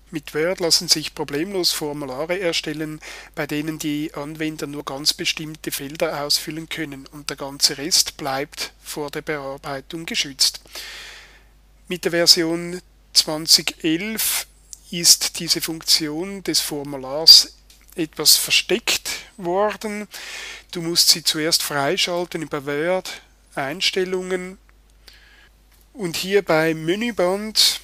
Mit Word lassen sich problemlos Formulare erstellen, bei denen die Anwender nur ganz bestimmte Felder ausfüllen können und der ganze Rest bleibt vor der Bearbeitung geschützt. Mit der Version 2011 ist diese Funktion des Formulars etwas versteckt worden. Du musst sie zuerst freischalten über Word, Einstellungen und hier bei Menüband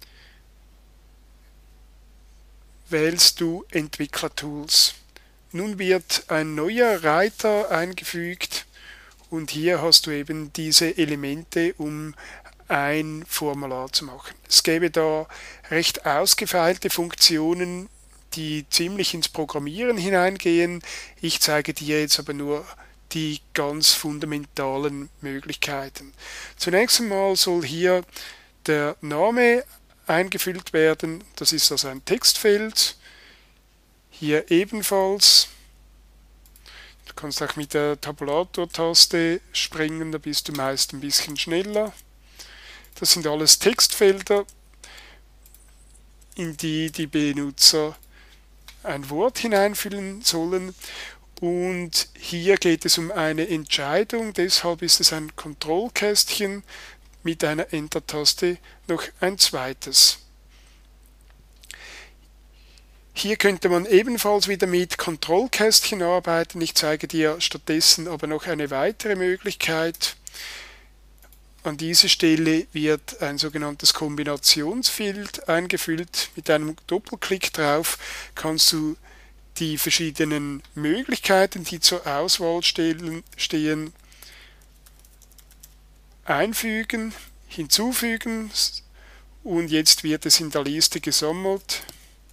wählst du Entwicklertools. Nun wird ein neuer Reiter eingefügt und hier hast du eben diese Elemente, um ein Formular zu machen. Es gäbe da recht ausgefeilte Funktionen, die ziemlich ins Programmieren hineingehen. Ich zeige dir jetzt aber nur die ganz fundamentalen Möglichkeiten. Zunächst einmal soll hier der Name eingefüllt werden. Das ist also ein Textfeld. Hier ebenfalls. Du kannst auch mit der Tabulator-Taste springen, da bist du meist ein bisschen schneller. Das sind alles Textfelder, in die die Benutzer ein Wort hineinfüllen sollen. Und hier geht es um eine Entscheidung, deshalb ist es ein Kontrollkästchen mit einer Enter-Taste noch ein zweites. Hier könnte man ebenfalls wieder mit Kontrollkästchen arbeiten. Ich zeige dir stattdessen aber noch eine weitere Möglichkeit. An dieser Stelle wird ein sogenanntes Kombinationsfeld eingefüllt. Mit einem Doppelklick drauf kannst du die verschiedenen Möglichkeiten, die zur Auswahl stehen, einfügen, hinzufügen und jetzt wird es in der Liste gesammelt.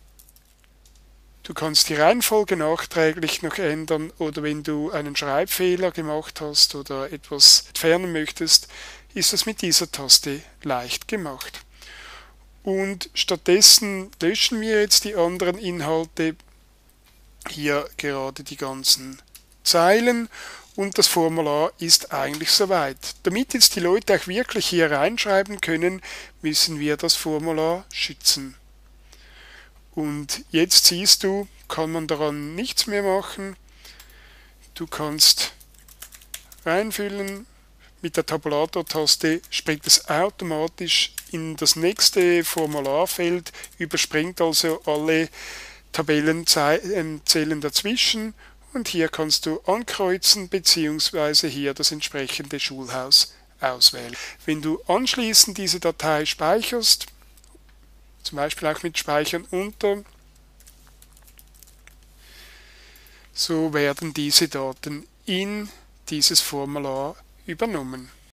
Du kannst die Reihenfolge nachträglich noch ändern oder wenn du einen Schreibfehler gemacht hast oder etwas entfernen möchtest, ist das mit dieser Taste leicht gemacht. Und stattdessen löschen wir jetzt die anderen Inhalte, hier gerade die ganzen Zeilen und das Formular ist eigentlich soweit. Damit jetzt die Leute auch wirklich hier reinschreiben können, müssen wir das Formular schützen. Und jetzt siehst du, kann man daran nichts mehr machen. Du kannst reinfüllen. Mit der Tabulator-Taste springt es automatisch in das nächste Formularfeld, überspringt also alle Tabellenzellen dazwischen und hier kannst du ankreuzen bzw. hier das entsprechende Schulhaus auswählen. Wenn du anschließend diese Datei speicherst, zum Beispiel auch mit Speichern unter, so werden diese Daten in dieses Formular übernommen.